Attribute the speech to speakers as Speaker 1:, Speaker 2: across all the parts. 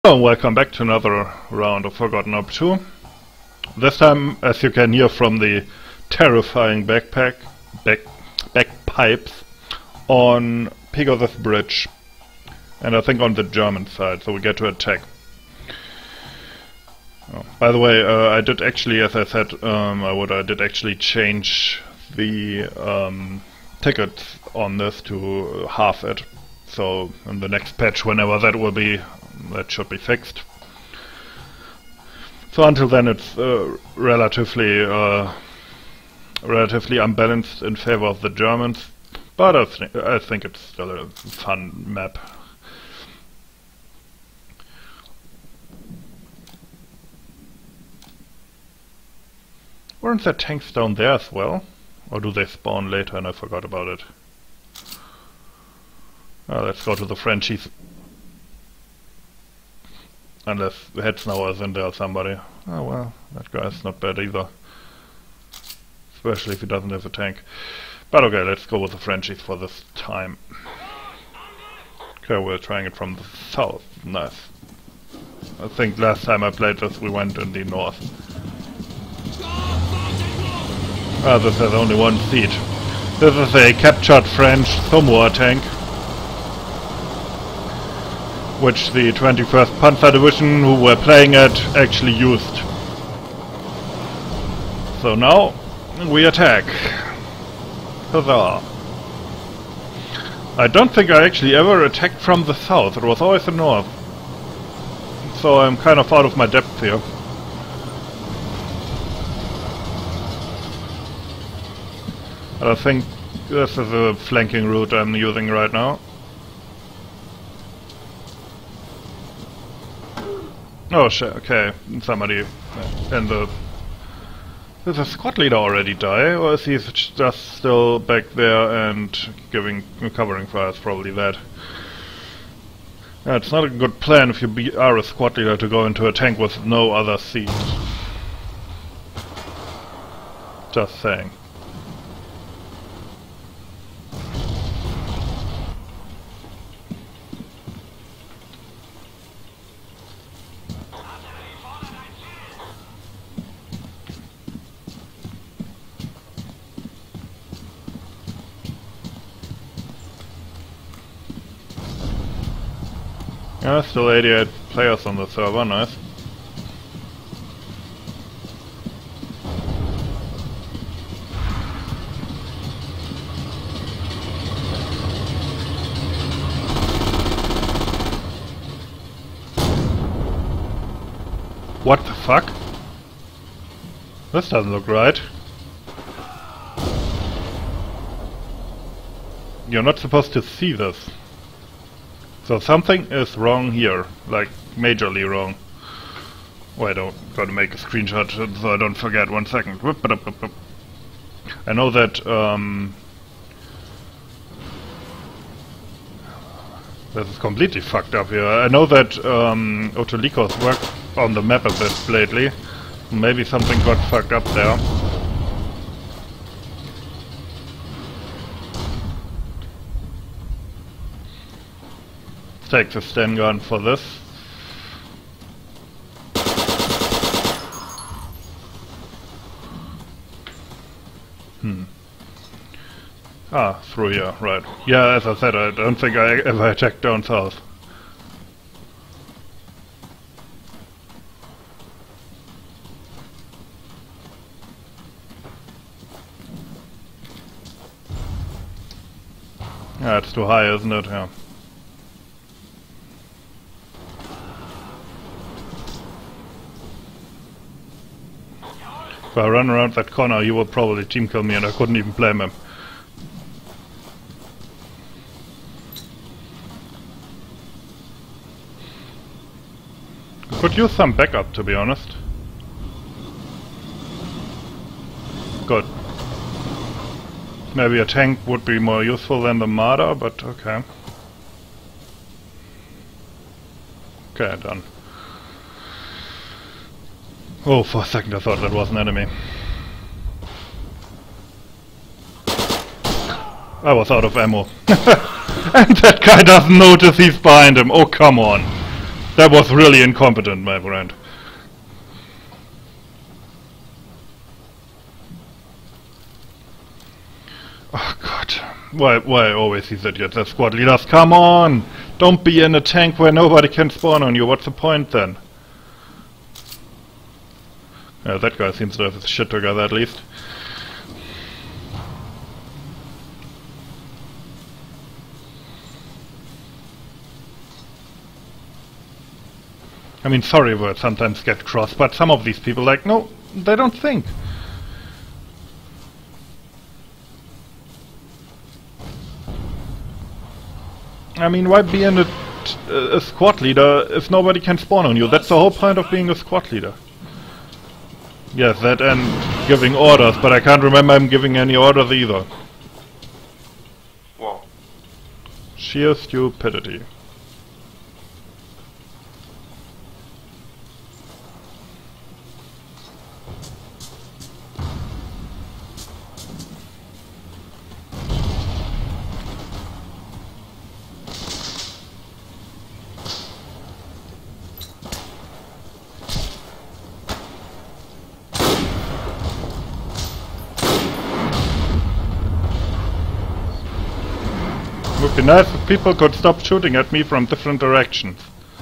Speaker 1: Hello and welcome back to another round of Forgotten Op 2. This time, as you can hear from the terrifying bagpipes on Pegasus Bridge, and I think on the German side, so we get to attack. Oh, by the way, I did actually, as I said, I did actually change the tickets on this to half it. So in the next patch, whenever that will be, that should be fixed. So until then, it's relatively unbalanced in favor of the Germans, but I think it's still a fun map. Weren't there tanks down there as well? Or do they spawn later and I forgot about it? Let's go to the Frenchies. Unless Hetznauer is in there or somebody. Oh well, that guy's not bad either. Especially if he doesn't have a tank. But okay, let's go with the Frenchies for this time. Okay, we're trying it from the south. Nice. I think last time I played this we went in the north. This has only one seat. This is a captured French Somoa tank, which the 21st Panzer Division, who were playing it, actually used. So now, we attack. Huzzah! I don't think I actually ever attacked from the south, it was always the north. So I'm kind of out of my depth here. But I think this is a flanking route I'm using right now. Oh shit, okay, somebody in the... Does the squad leader already die, or is he just still back there and covering fire? It's probably that. Yeah, it's not a good plan if you are a squad leader to go into a tank with no other seats. Just saying. Yeah, still 88 players on the server, nice. What the fuck? This doesn't look right. You're not supposed to see this. So something is wrong here, like majorly wrong. Wait, I gotta make a screenshot so I don't forget. 1 second. I know that this is completely fucked up here. I know that Otolikos worked on the map a bit lately. Maybe something got fucked up there. Take the Sten gun for this. Through here, right. Yeah, as I said, I don't think I ever attacked down south. Yeah, it's too high, isn't it? Yeah. If I run around that corner, he will probably team kill me and I couldn't even blame him. Could use some backup, to be honest. Good. Maybe a tank would be more useful than the Marder, but okay. Okay, done. Oh, for a second I thought that was an enemy. I was out of ammo. And that guy doesn't notice he's behind him. Oh, come on. That was really incompetent, my friend. Oh god. Why always these idiots as squad leaders? Come on! Don't be in a tank where nobody can spawn on you. What's the point then? Yeah, that guy seems to have his shit together at least. I mean, sorry words sometimes get crossed, but some of these people, like, no, they don't think. I mean, why be a squad leader if nobody can spawn on you? That's the whole point of being a squad leader. Yes, that and giving orders, but I can't remember him giving any orders either.
Speaker 2: Wow.
Speaker 1: Sheer stupidity. It would be nice if people could stop shooting at me from different directions.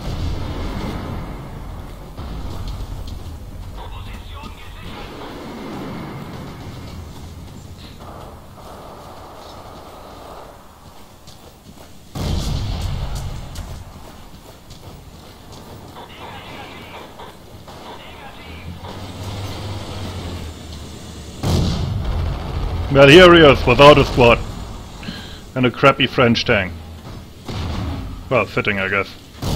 Speaker 1: Well, here he is, without a squad. And a crappy French tank. Well, fitting, I guess.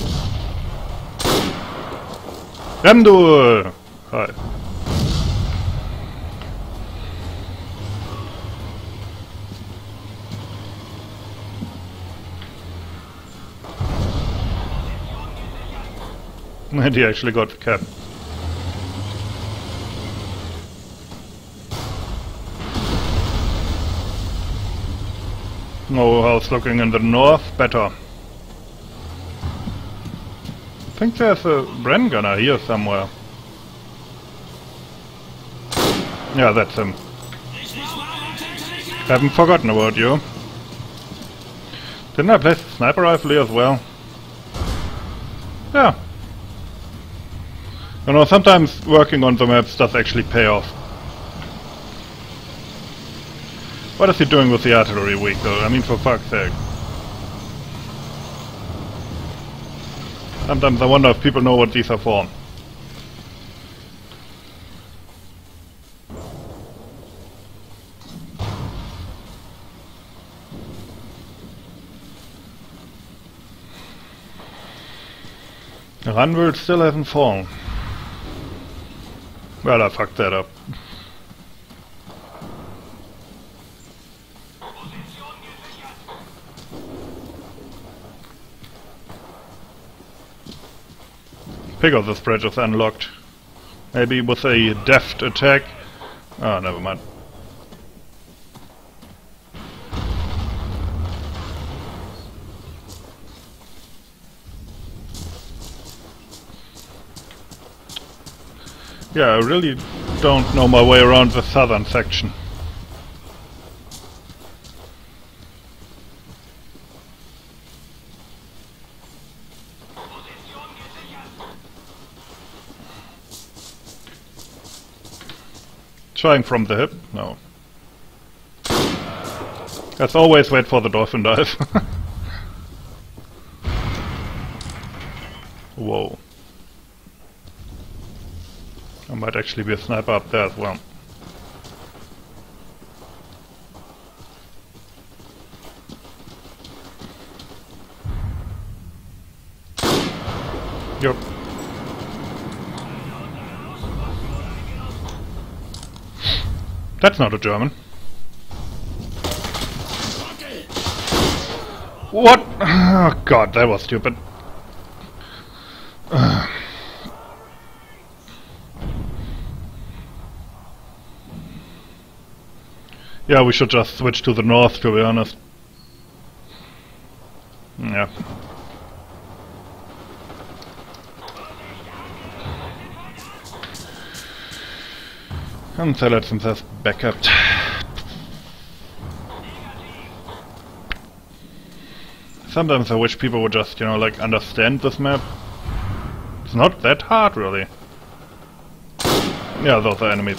Speaker 1: Remduel! Hi. And he actually got the cap. Oh, how's looking in the north? Better. I think there's a Bren gunner here somewhere. Yeah, that's him. Haven't forgotten about you. Didn't I place the sniper rifle here as well? Yeah. You know, sometimes working on the maps does actually pay off. What is he doing with the artillery weak though? I mean, for fuck's sake. Sometimes I wonder if people know what these are for. The Runwell still hasn't fallen. Well, I fucked that up. Pegasus bridge is unlocked. Maybe with a deft attack. Oh, never mind. Yeah, I really don't know my way around the southern section. Trying from the hip? No. Let's always wait for the dolphin dive. Whoa. There might actually be a sniper up there as well. Yup. That's not a German. What? Oh god, that was stupid. Yeah, we should just switch to the north, to be honest. Yeah. And so let's just back up. Sometimes I wish people would just, you know, like, understand this map. It's not that hard, really. Yeah, those are enemies.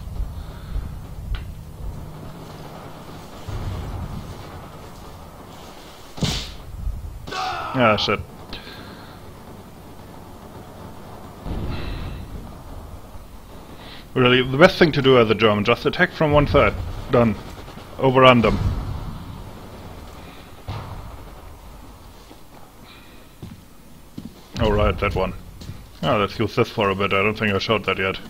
Speaker 1: Ah, shit. Really, the best thing to do as a German, just attack from one side. Done. Overrun them. Oh right, that one. Oh, let's use this for a bit. I don't think I showed that yet.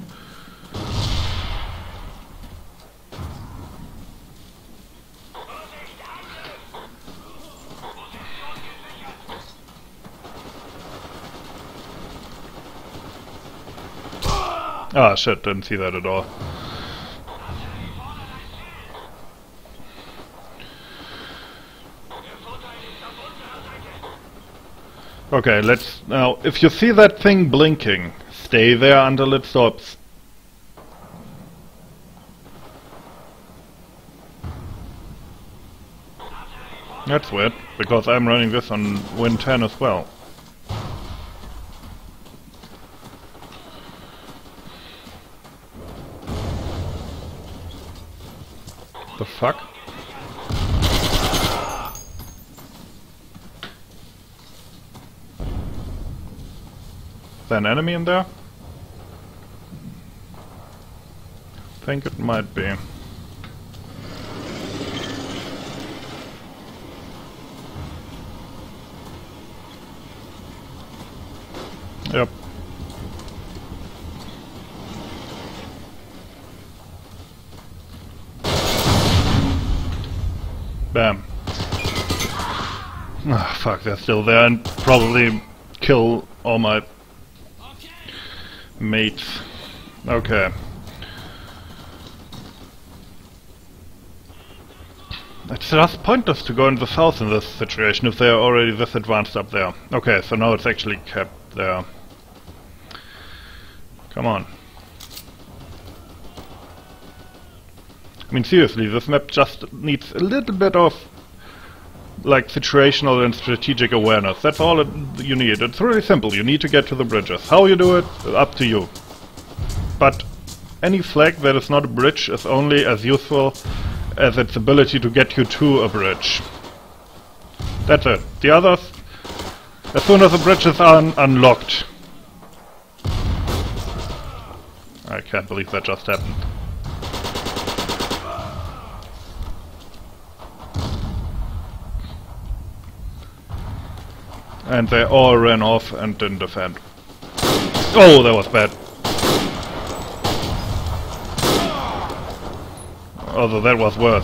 Speaker 1: Ah, shit, didn't see that at all. Okay, let's... Now, if you see that thing blinking, stay there until it stops. That's weird, because I'm running this on Win 10 as well. The fuck? Is there an enemy in there? I think it might be. Yep. Bam. Ah, fuck, they're still there and probably kill all my mates. Okay. It's just pointless to go in the south in this situation if they are already this advanced up there. Okay, so now it's actually kept there. Come on. I mean, seriously, this map just needs a little bit of, like, situational and strategic awareness. That's all you need. It's really simple. You need to get to the bridges. How you do it, up to you. But any flag that is not a bridge is only as useful as its ability to get you to a bridge. That's it. The others, as soon as the bridges are unlocked... I can't believe that just happened. And they all ran off and didn't defend. Oh, that was bad. Although that was worse.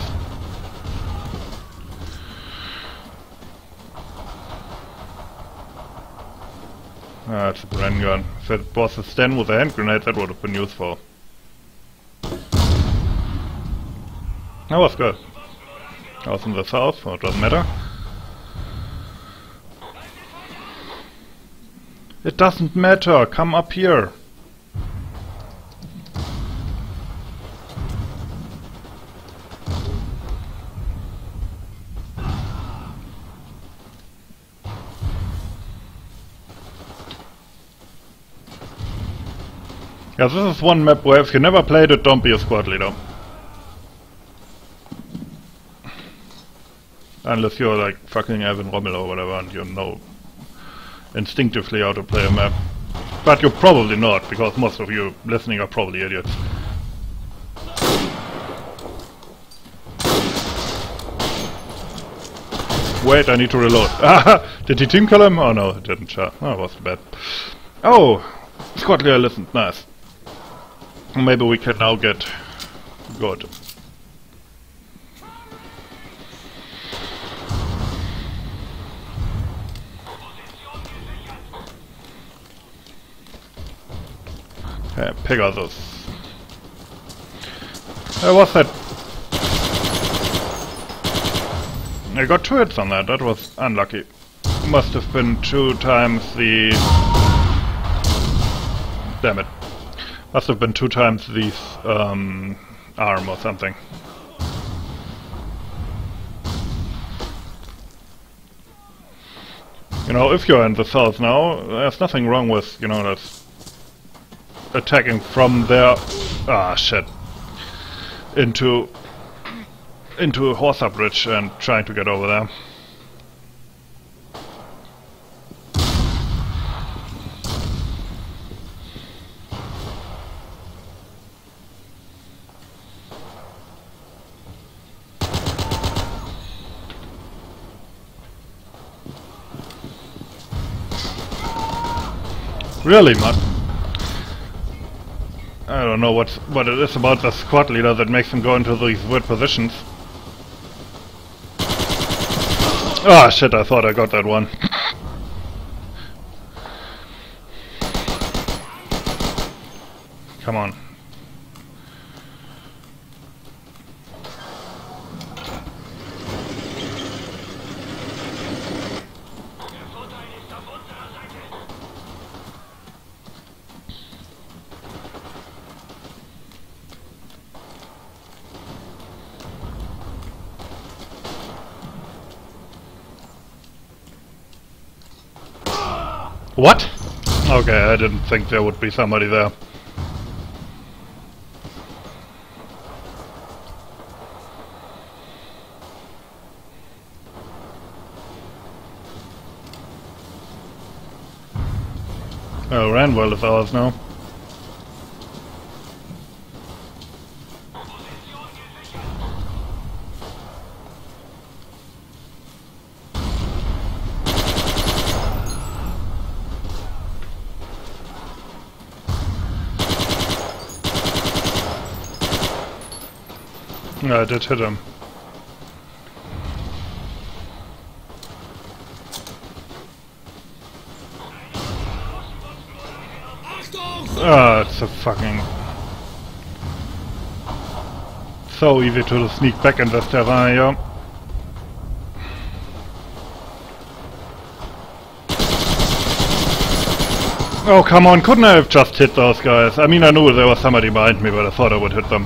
Speaker 1: Ah, it's a brand gun. If it was a stand with a hand grenade, that would have been useful. That was good. I was in the south, so it doesn't matter. It doesn't matter, come up here. Yeah, this is one map where if you never played it, don't be a squad leader. Unless you're like fucking Evan Rommel or whatever and you know instinctively how to play a map. But you're probably not, because most of you listening are probably idiots. Wait, I need to reload. Did he team kill him? Oh no, it didn't. Oh, it was bad. Oh! Squad leader listened, nice. Maybe we can now get good. Pegasus. What's that? I got 2 hits on that, that was unlucky. Must have been 2 times the... Damn it. Must have been 2 times these arm or something. You know, if you're in the south now, there's nothing wrong with, you know, that's attacking from there. Ah, shit. Into Horsa Bridge and trying to get over there. Really, man? I don't know what it is about the squad leader that makes him go into these weird positions. Ah, shit, I thought I got that one. Come on. What? Okay, I didn't think there would be somebody there. Oh, Ranwell is ours now. Yeah, I did hit him. Ah, it's a fucking... so easy to sneak back in this terrain, yeah. Oh, come on, couldn't I have just hit those guys? I mean, I knew there was somebody behind me, but I thought I would hit them.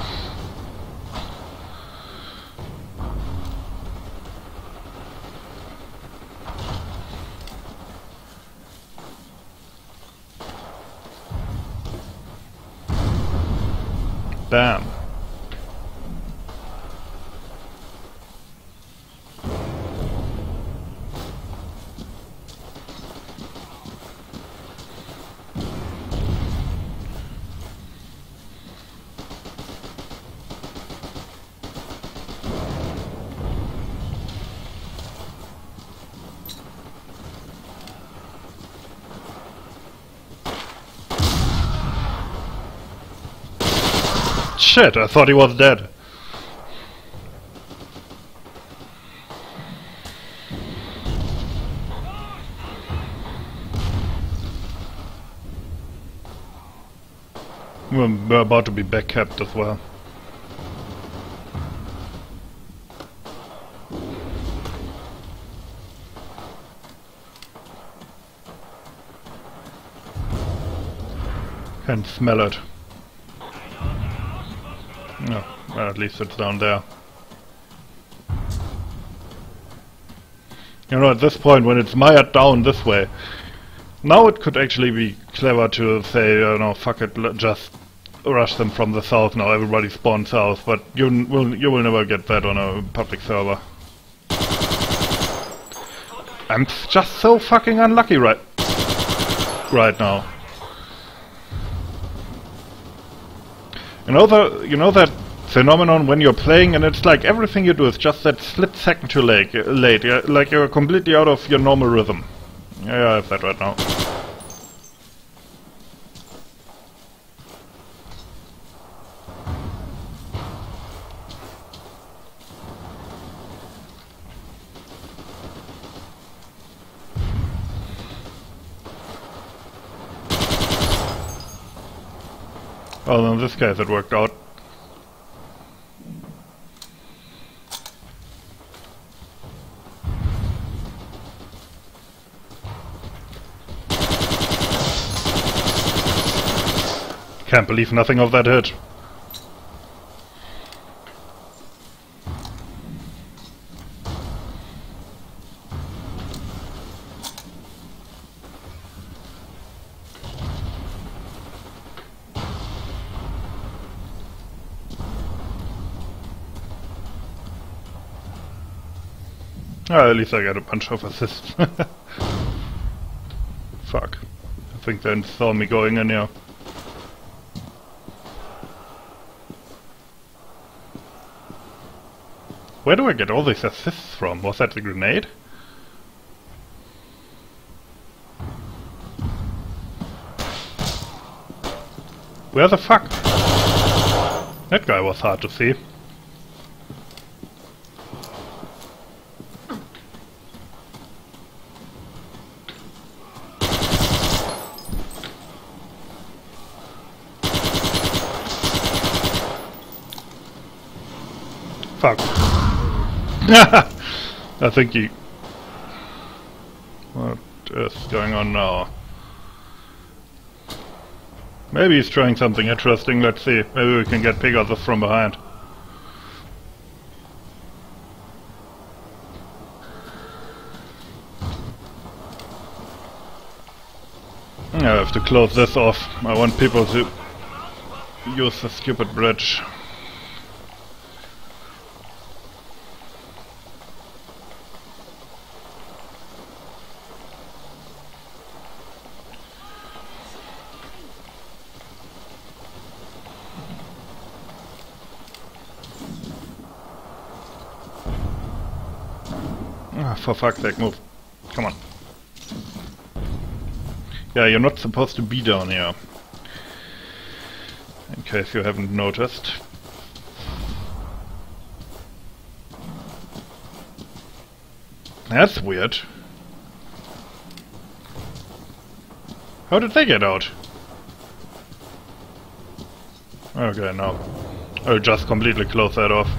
Speaker 1: Damn. Shit, I thought he was dead. We're about to be backcapped as well. Can smell it. No, well, at least it's down there. You know, at this point, when it's mired down this way, now it could actually be clever to say, you know, fuck it, just rush them from the south. Now everybody spawns south, but you will never get that on a public server. I'm just so fucking unlucky right now. You know that phenomenon when you're playing and it's like everything you do is just that split second too late. Like you're completely out of your normal rhythm. Yeah, I have that right now. Well, in this case it worked out. Can't believe nothing of that hit. Oh, at least I got a bunch of assists. Fuck. I think they saw me going in here. Where do I get all these assists from? Was that the grenade? Where the fuck? That guy was hard to see. Fuck. I think he... What is going on now? Maybe he's trying something interesting, let's see. Maybe we can get Pegasus from behind. I have to close this off. I want people to use the stupid bridge. For fuck's sake, move. Come on. Yeah, you're not supposed to be down here. In case you haven't noticed. That's weird. How did they get out? Okay, no. I'll just completely close that off.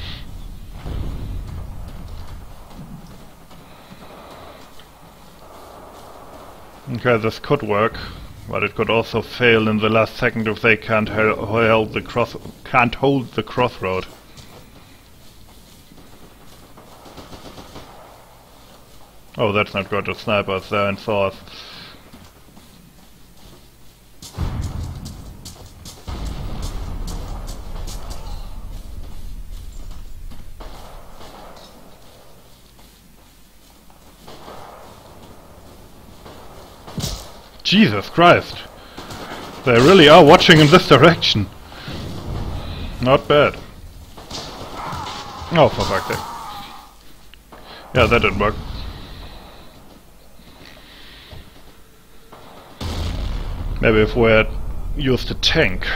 Speaker 1: Okay, this could work, but it could also fail in the last second if they can't hold the crossroad. Oh, that's not good. The snipers there and saws. Jesus Christ! They really are watching in this direction. Not bad. Oh, for fuck's sake. Yeah, that didn't work. Maybe if we had used a tank.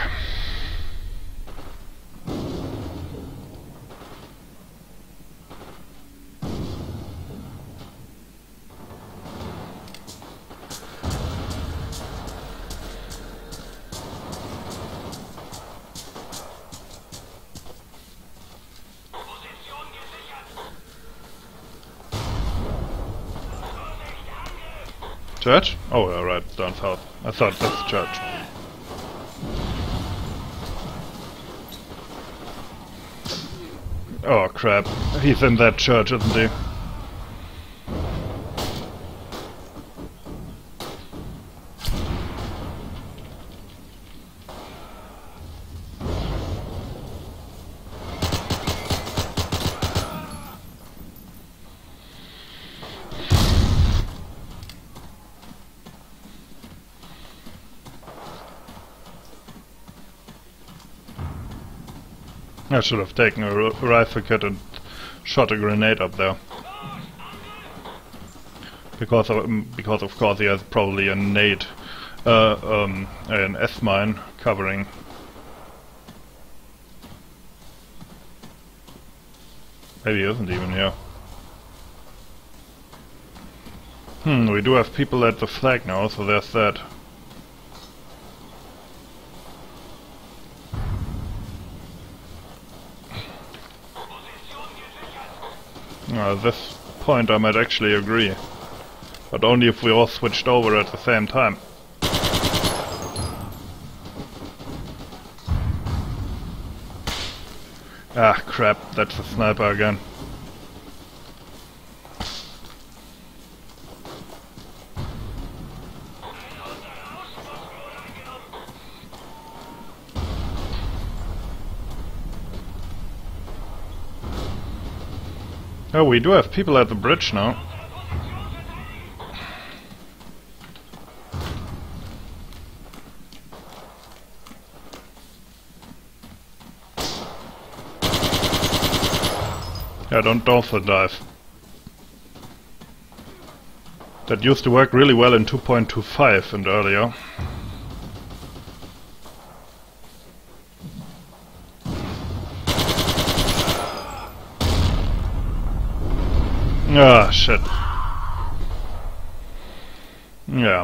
Speaker 1: Church? Oh, yeah, right, down south. I thought that's the church. Oh crap, he's in that church, isn't he? I should have taken a rifle kit and shot a grenade up there. Because of course he has probably a nade, an S-mine covering. Maybe he isn't even here. We do have people at the flag now, so there's that. At this point I might actually agree. But only if we all switched over at the same time. Ah, crap, that's a sniper again. Oh, we do have people at the bridge now. Yeah, don't dolphin dive. That used to work really well in 2.25 and earlier. Ah, shit. Yeah.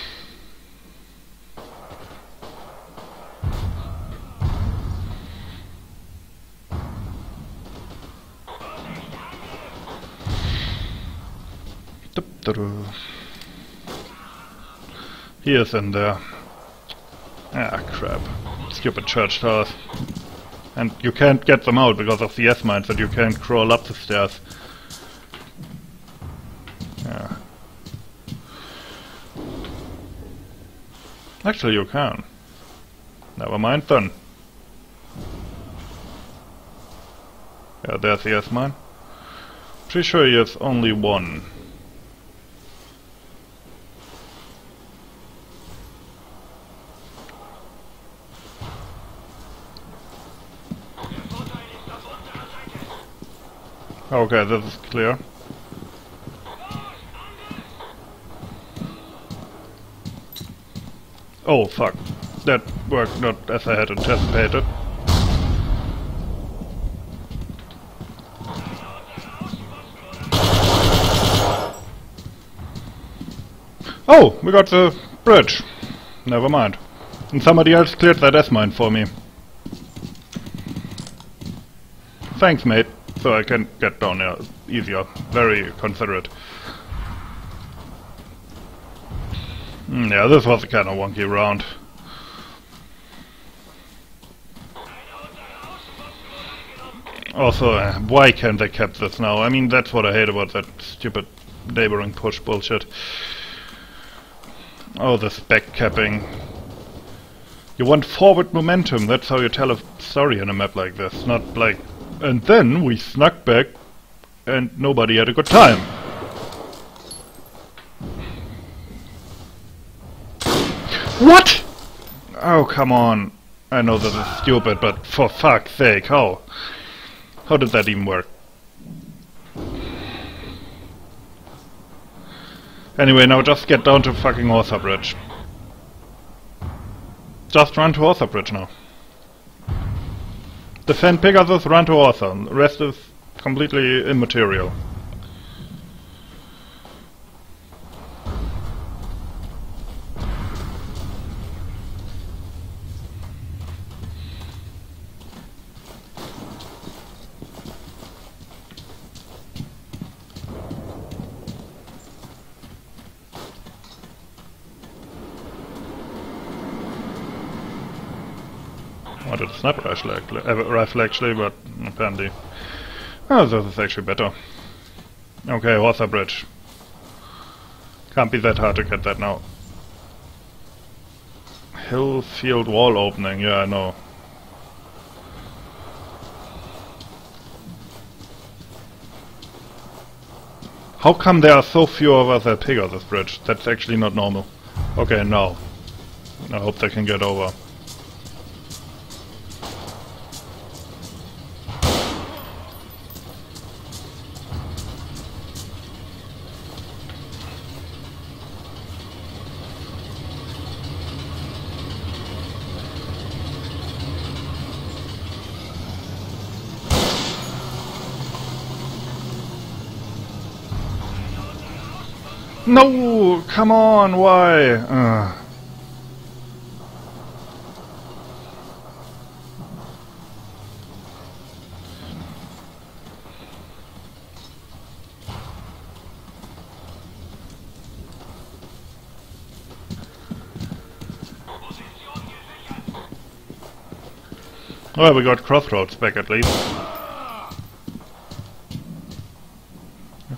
Speaker 1: He is in there. Ah, crap. Stupid church towers. And you can't get them out because of the S-mines, and you can't crawl up the stairs. Yeah. Actually, you can. Never mind then. Yeah, there's the S-mine. Pretty sure he has only one. Okay, this is clear. Oh fuck. That worked not as I had anticipated. Oh, we got the bridge. Never mind. And somebody else cleared that S-mine for me. Thanks, mate. So I can get down there easier. Very considerate. Yeah, this was a kind of wonky round. Also, why can't they cap this now? I mean, that's what I hate about that stupid neighboring push bullshit. Oh, this back capping. You want forward momentum, that's how you tell a story in a map like this. Not like, and then we snuck back and nobody had a good time. What? Oh, come on. I know this is stupid, but for fuck's sake, how? How did that even work? Anyway, now just get down to fucking Horsa Bridge. Just run to Horsa Bridge now. Defend Pegasus, run to Horsa. The rest is completely immaterial. I wanted a sniper rifle actually, but apparently... Oh, this is actually better. Okay, Horsa Bridge. Can't be that hard to get that now. Hill field wall opening, yeah, I know. How come there are so few of us at Pegasus Bridge? That's actually not normal. Okay, now. I hope they can get over. No! Come on, why? Well, we got Crossroads back at least.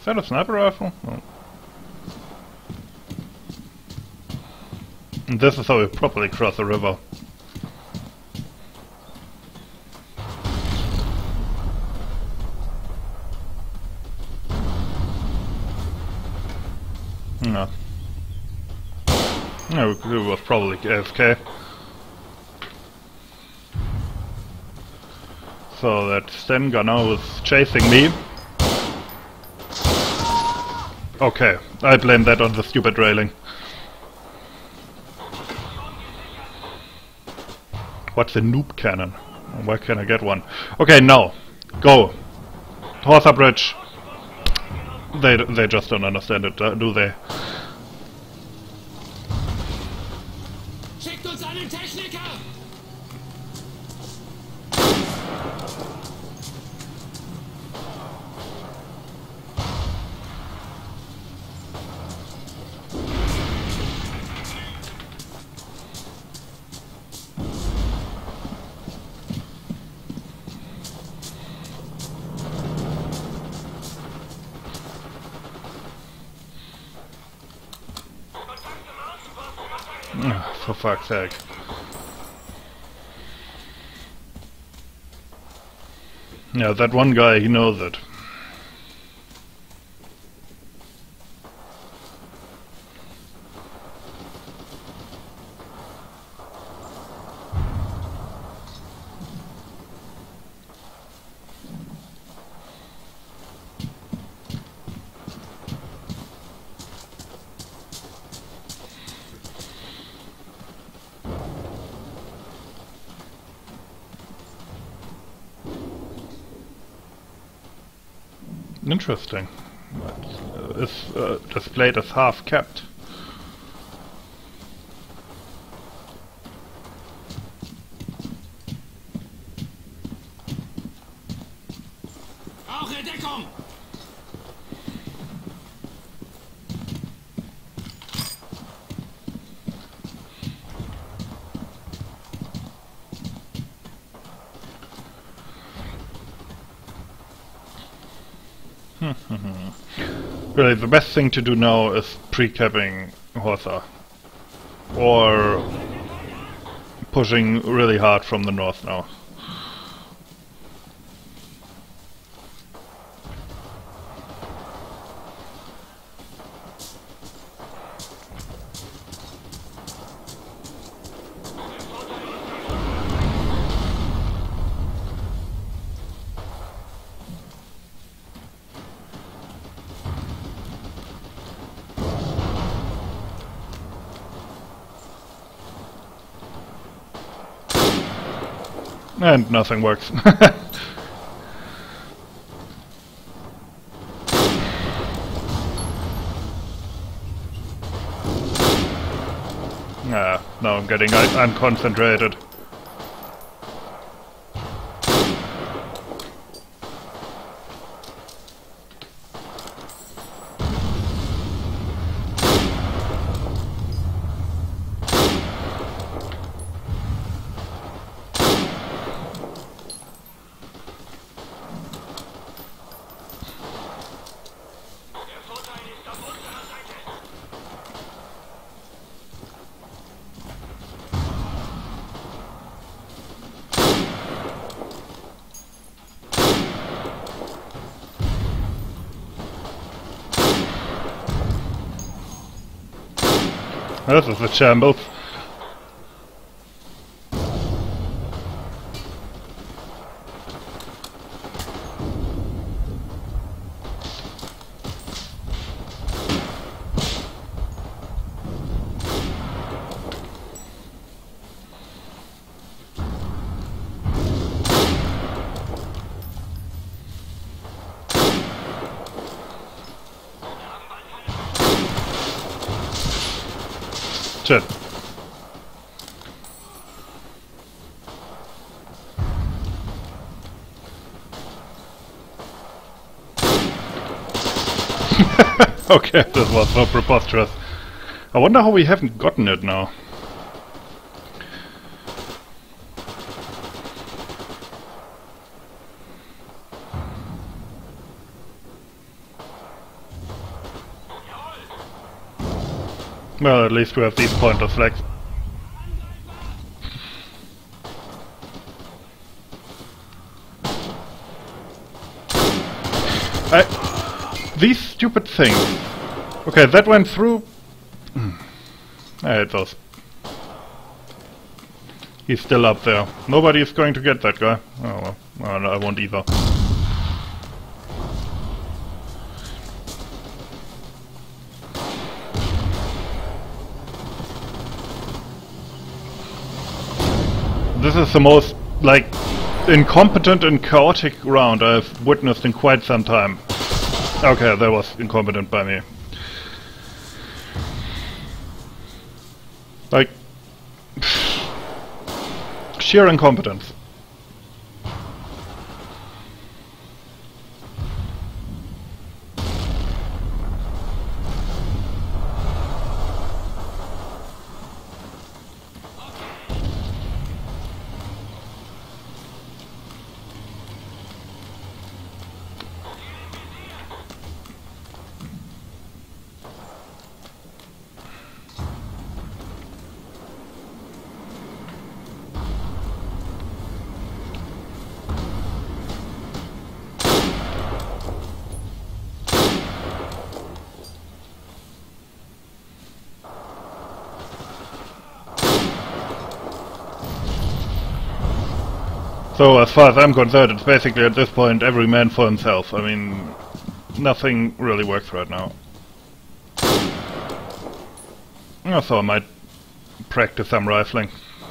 Speaker 1: that a sniper rifle? Oh. And this is how we properly cross the river. No. No, it was probably AFK. So that Sten gunner was chasing me. Okay, I blame that on the stupid railing. What's a noob cannon? Where can I get one? Okay, now, go. Horsa Bridge. They just don't understand it, do they?
Speaker 2: Schickt uns einen Techniker!
Speaker 1: For fuck's sake. Yeah, that one guy, he knows it. Interesting. It's displayed as half capped.
Speaker 2: Brauche Deckung!
Speaker 1: Really, the best thing to do now is pre-capping Horsa. Or pushing really hard from the north now. And nothing works. Ah, now I'm getting unconcentrated. This is a shambles. Shit. Okay, this was so preposterous. I wonder how we haven't gotten it now. Well, at least we have these pointless flags. These stupid things. Okay, that went through. I hate those. He's still up there. Nobody is going to get that guy. Oh well, no, I won't either. This is the most, like, incompetent and chaotic round I've witnessed in quite some time. Okay, that was incompetent by me. Like, sheer incompetence. So, as far as I'm concerned, it's basically at this point every man for himself. I mean, nothing really works right now. So I might practice some rifling.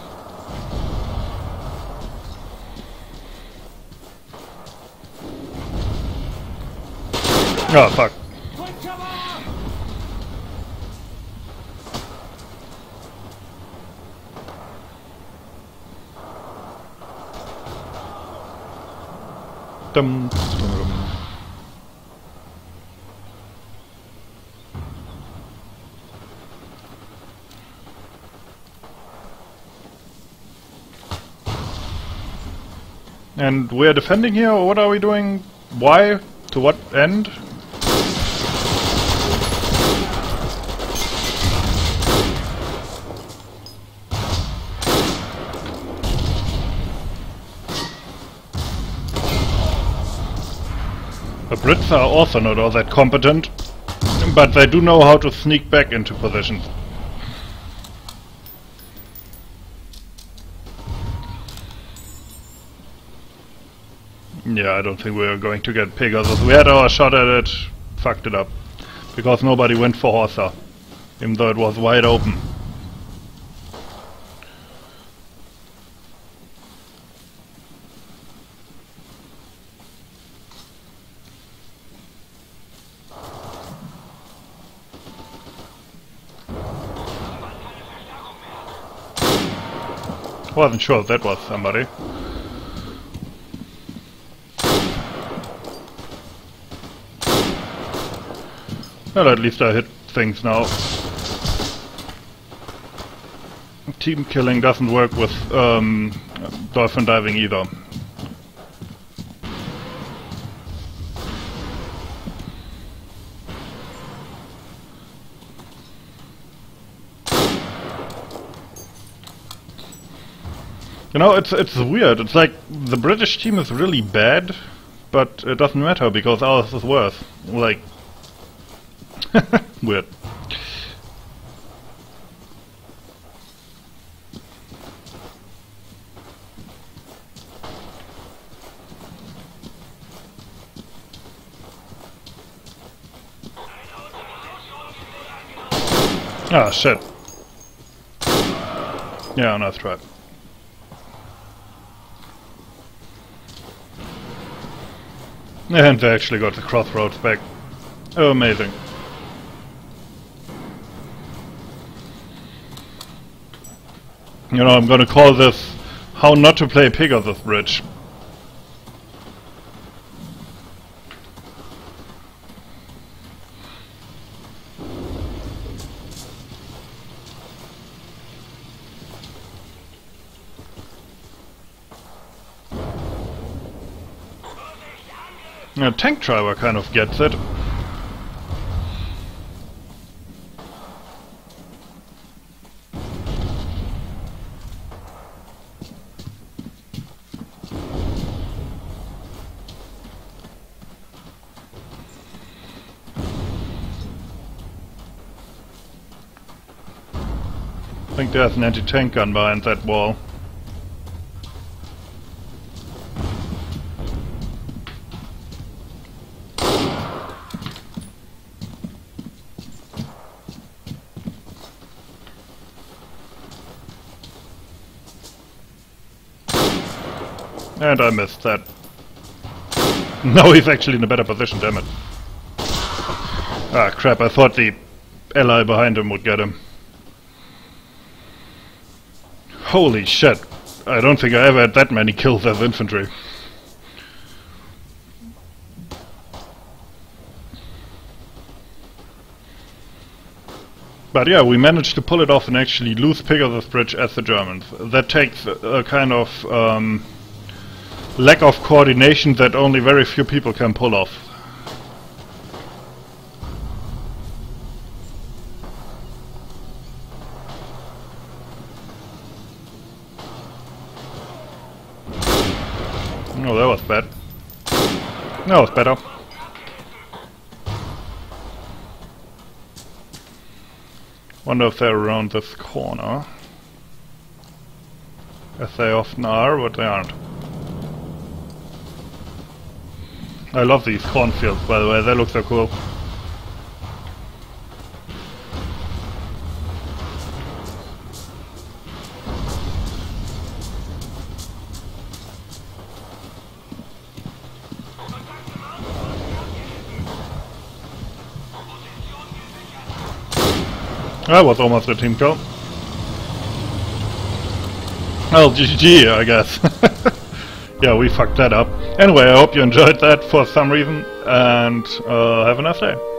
Speaker 1: Oh, fuck. Dum, dum, dum. And we're defending here, or what are we doing? Why? To what end? The Brits are also not all that competent, but they do know how to sneak back into positions. Yeah, I don't think we're going to get Pegasus. We had our shot at it, fucked it up. Because nobody went for Horsa, even though it was wide open. Wasn't sure if that was somebody. Well, at least I hit things now. Team killing doesn't work with dolphin diving either. You know, it's weird. It's like the British team is really bad, but it doesn't matter because ours is worse. Like, weird. Ah, shit. Yeah, nice try. And they actually got the crossroads back. Oh, amazing. You know, I'm gonna call this How Not to Play Pegasus Bridge. Yeah, Tank Driver kind of gets it. I think there's an anti-tank gun behind that wall. And I missed that. No, he's actually in a better position, damn it. Ah, crap, I thought the ally behind him would get him. Holy shit. I don't think I ever had that many kills as infantry. But yeah, we managed to pull it off and actually lose Pegasus Bridge as the Germans. That takes a kind of lack of coordination that only very few people can pull off. Oh, that was bad. That was better. Wonder if they're around this corner. As they often are, but they aren't. I love these cornfields, by the way, they look so cool. That was almost a team kill. Well, GG, I guess. Yeah, we fucked that up. Anyway, I hope you enjoyed that for some reason, and have a nice day.